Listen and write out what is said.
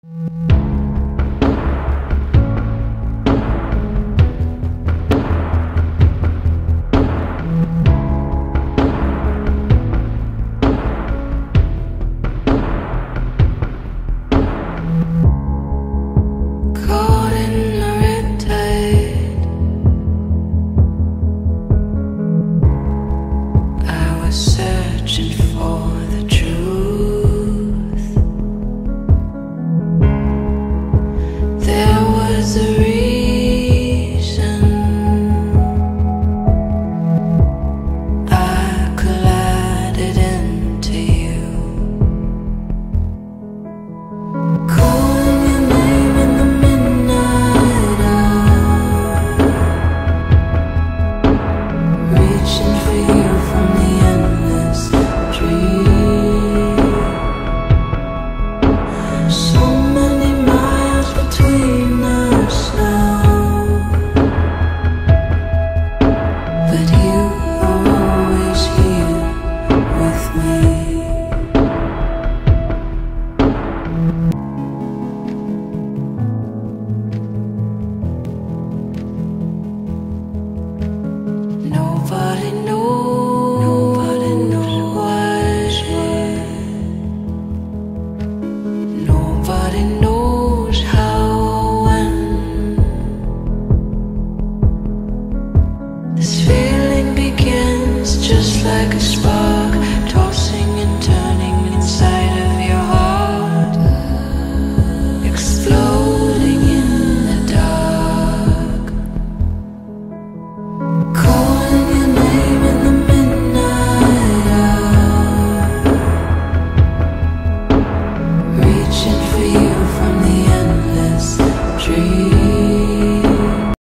Caught in the red tide, I was searching for the truth. There was a reason I collided into you. Calling your name in the midnight hour, reaching for you from the endless dream. So many miles between us now, but you are always here with me. Nobody knows why. Nobody knows how or when. This feeling begins just like a spark, tossing and turning inside of your heart, exploding in the dark. Calling your name in the midnight hour, reaching for you from the endless dream.